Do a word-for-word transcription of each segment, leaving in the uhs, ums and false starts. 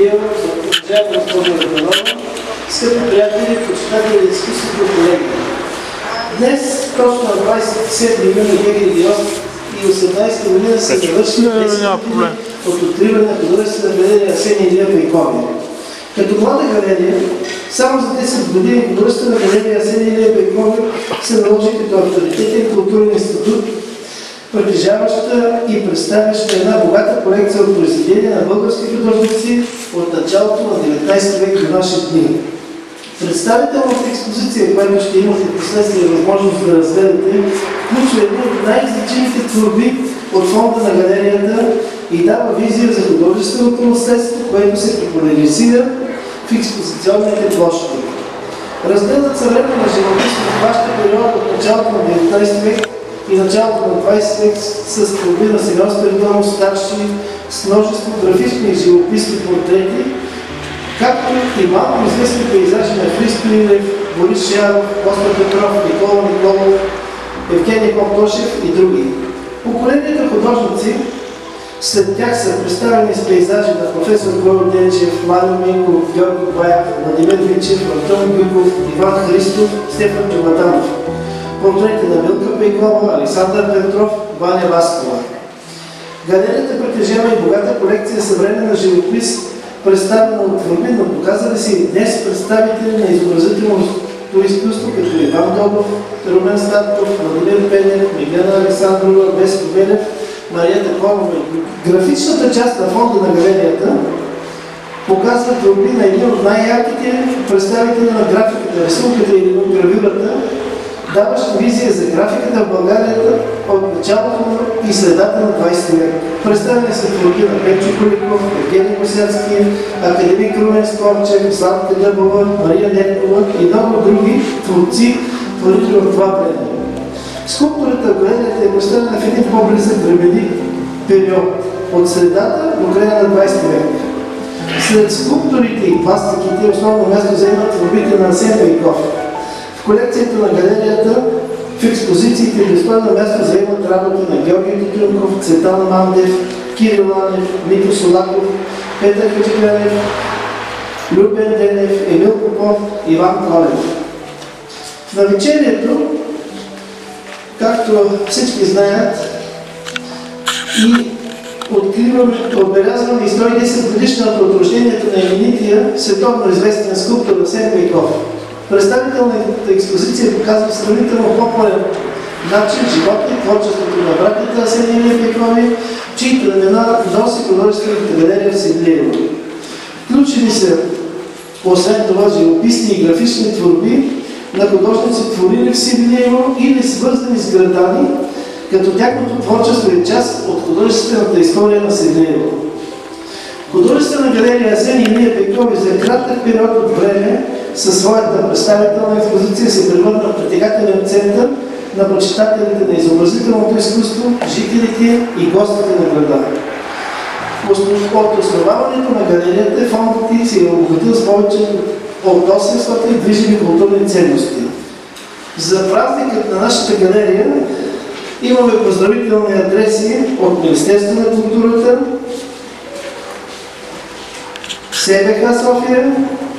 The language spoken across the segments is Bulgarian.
Георгиева, уважаема госпожа Йорданова, скъпи приятели, почитатели и изкуството колеги. Днес, точно на двадесет и седми юни две хиляди и осемнадесета година се завърши десет години от откриване на художествена галерия Асен Илия Пейкови. Като млада галерия, само за десет години художествена галерия Асен Илия Пейкови се наложи като авторитетен културен институт, притежаваща и представяща една богата колекция от произведения на български художници от началото на деветнадесети век до наши дни. Представителната експозиция, която ще имате последствие възможност да разгледате, включва едни от най-значимите творби от фонда на галерията и дава визия за художественото наследство, което се популяризира в експозиционните площи. Разгледът съвременна живопис в вашата период от началото на деветнадесети век и началото на двадесети век с творби на Симеон Спиридонов старши, с множество графични и живописни портрети, както и малко известни пейзажи на Христо Илев, Борис Шаров, Остап Петров, Никола Николов, Евгений Поптошев и други. Поколенията художници след тях са представени с пейзажи на професор Георг Денчев, Марио Минков, Георги Баев, Владимир Вичев, Антон Гюков, Иван Христов, Стефан Джуматанов. Портрети на Милка Пейкова, Александър Петров, Ваня Васкова. Галерията притежава и богата колекция съвременна живопис, представена от творби, но показали се и днес представители на изобразителното изкуство, като Иван Добов, Румен Статков, Владимир Пенев, Миглена Александрова, Веско Белев, Мария Таконова. Графичната част на фонда на галерията показва творби на един от най-ярките представители на графиката, рисунката или гравюрата, даваща визия за графиката в България от началото и средата на двадесети век. Представени са творби на Пенчо Куликов, Евгений Косяцки, академик Румен Скорчев, Славка Дъбова, Мария Неткова и много други творци, творители от това време. Скулптурата в галерията е поставена в един по-близък времеви период, от средата до края на двадесети век. След скулптурите и пластиките основно място заемат творбите на Асен Пейков. В колекцията на галерията в експозициите достойно място заемат работи на Георги Тютюнков, Цветан Мандев, Кирил Анев, Мито Солаков, Петър Хаджигранев, Любен Денев, Емил Попов, Иван Колев. В навечерието, както всички знаят, и откриваме, отбелязваме и сто и десет годишната от рождението на именития световно известен скулптор Асен Пейков. Представителната експозиция показва сравнително по-пълен начин живота и творчеството на братята Асен Илия Пейкови, чието имена носи художествената галерия в Севлиево. Включени са, освен това, живописни и графични творби на художници, творили в Севлиево или свързани с градани, като тяхното творчество е част от художествената история на Севлиево. Художествена галерия Асен Илия Пейкови за кратък период от време със своята представителна експозиция се превърна в притегателен център на почитателите на изобразителното изкуство, жителите и гостите на града. От основаването на галерията фондът ти се е обогатил с повече от осемстотин движими културни ценности. За празникът на нашата галерия имаме поздравителни адреси от Министерството на културата, СБХ София,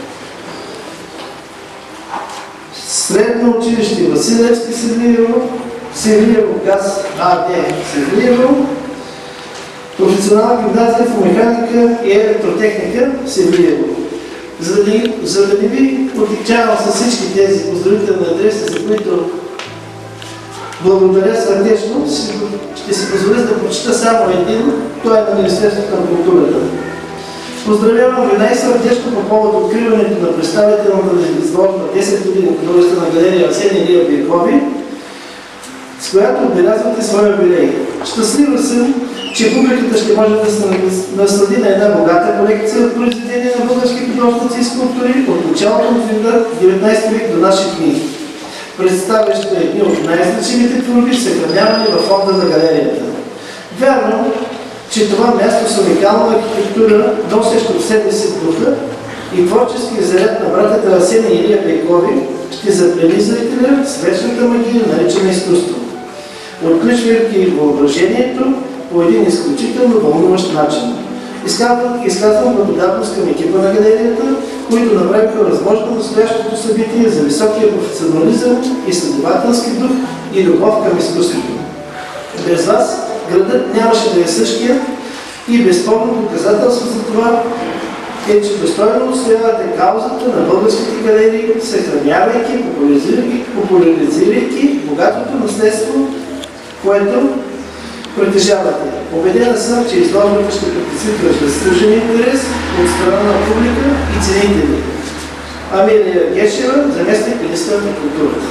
Средно училище Василевски Севлиево, Севлиево газ АД Севлиево, професионална гимназия по механика и електротехника Севлиево. За да, за да не ви отикчавам с всички тези поздравителни адреси, за които благодаря сърдечно, ще си позволя да прочита само един, той е на Министерството на културата. Поздравявам ви най-сърдечно по повод откриването на представителната изложба десет години художествена галерия Асен Илия Пейкови, с която отбелязвате своя юбилей. Щастлива съм, че публиката ще може да се наслади на една богата колекция от произведения на български художници и скулптори от началото на деветнадесети век до наши дни, представящи едни от най-значимите творби, съхранявани във фонда на галерията. Вярно, че това място с уникална архитектура, носещо в себе си духа и творчески заряд на братята Асен и Илия Пейкови ще заплени зрителя с вечната магия, наречена изкуство, отключвайки въображението по един изключително вълнуващ начин. Изказвам, изказвам благодарност към екипа на галерията, които направиха възможно настоящото събитие за високия професионализъм, изследователски дух и любов към изкуството. Без вас градът нямаше да е същия и безспорно доказателство за това е, че достойно отстоявате каузата на българските галерии, съхранявайки, популяризирайки, популяризирайки богатото наследство, което притежавате. Убедена съм, че изложбата ще предизвика заслужен интерес от страна на публика и ценители. Амелия Гешева, заместник-министър на културата.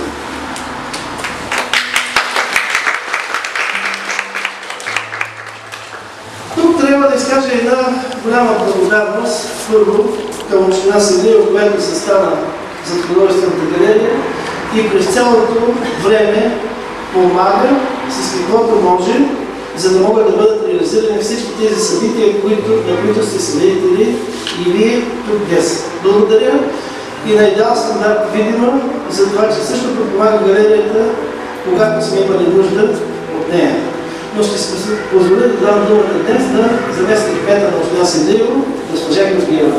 Тук трябва да изкажа една голяма благодарност първо към община Севлиево, която състана за художествената галерия и през цялото време помага с каквото може, за да могат да бъдат реализирани всички тези събития, които, на които сте свидетели и вие тук днес. Благодаря и на Идеал Стандарт видимо за това, че също помага галерията, когато сме имали нужда от нея. Но ще се позволя да дам думата днес на заместник кмета на община Севлиево, госпожа Георгиева.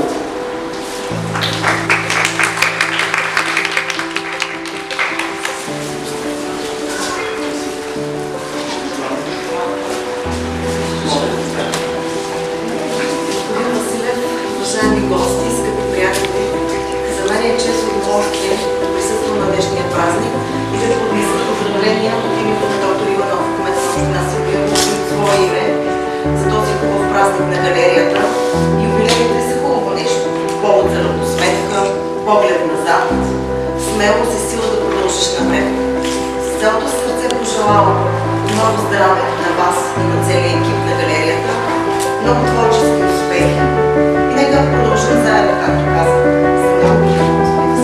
на галерията. Юбилеите са хубаво нещо, повод за равносметка, поглед назад, смелост и сила да продължиш напред. С цялото сърце пожелавам много здраве на вас и на целия екип на галерията, много творчески успехи и нека продължим заедно, както казах, за много хубаво успех.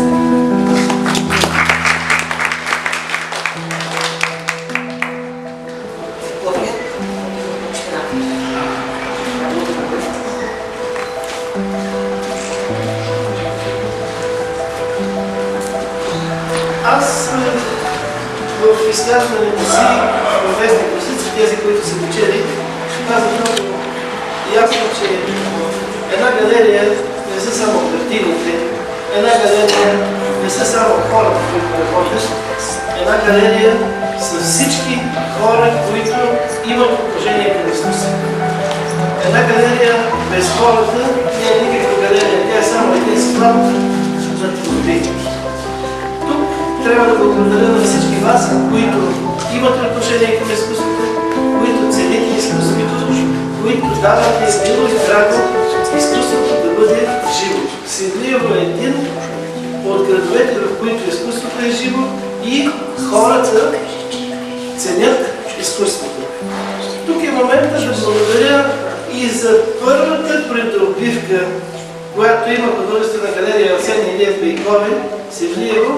Аз в изказването си, във вестник Русици, тези, които са учили, казах много ясно, че една галерия не са само картините, една галерия не са само хората, които работят, една галерия са всички хора, които имат отношение към изкуството. Една галерия без хората не е никаква галерия, тя е само един склад за творби. Трябва да благодаря на всички вас, които имат отношение към изкуството, които цените изкуството, които давате мило и драго изкуството да бъде живо. Севлиево е един от градовете, в които изкуството е живо и хората ценят изкуството. Тук е момента да благодаря и за първата придобивка, която има художествена галерия Асен Илиев Пейкови, Севлиево,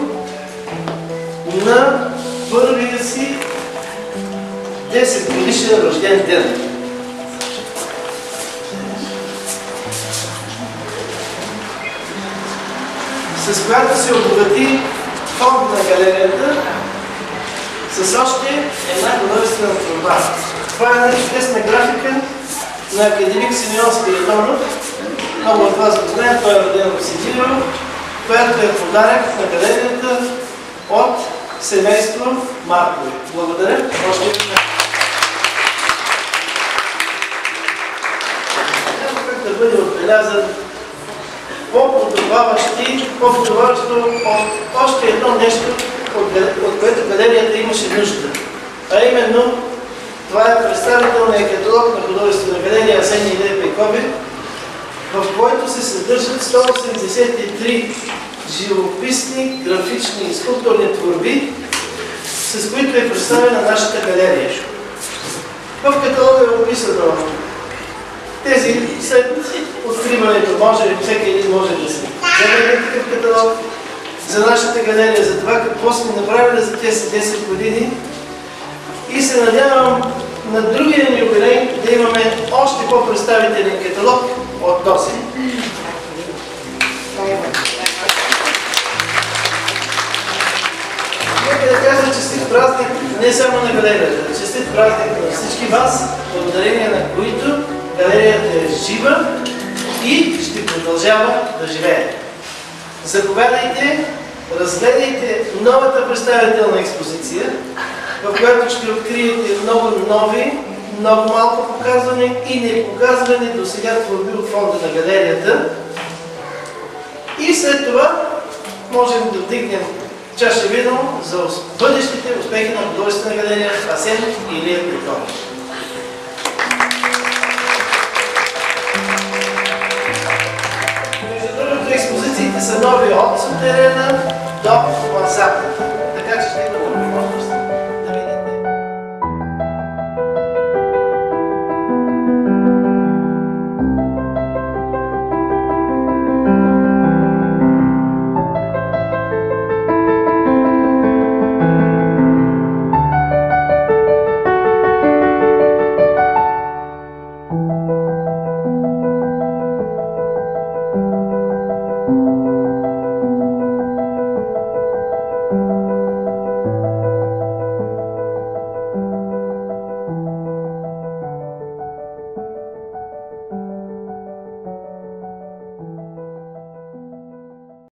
на първия си десет годишен рожден ден. С която се обогати фонд на галерията с още една художествена творба. Това е една чудесна графика на академик Симеон Спиридонов. Много от вас го знаят, той е роден в Севлиево, която е подарък на галерията от семейство Маркови. Благодаря. Още една. Трябва как да бъде отбелязан по-подобаващо по-подобаващо още едно нещо, от което галерията имаше нужда. А именно, това е представителният каталог на художествена галерия Асен Илиев Пейкови, в който се съдържат сто осемдесет и три живописни, графични и скулптурни творби, с които е представена нашата галерия. В каталога е описано тези, след откриването може, всеки един може да се вземе такъв каталог за нашата галерия, за това какво сме направили за тези десет години и се надявам на другия ни юбилей да имаме още по-представителен каталог от този. Нека да кажа честит празник не само на галерията, честит празник на всички вас, благодарение на които галерията е жива и ще продължава да живее. Заповядайте, разгледайте новата представителна експозиция, в която ще откриете много нови, много малко показване и непоказване до сега творби от фонда на галерията. И след това можем да вдигнем чаша вино за бъдещите успехи на художествена галерия Асен Илия Петров. Между другото, експозициите са нови от сутерена до мансарда, така че ще имате възможност да видите. Thank you.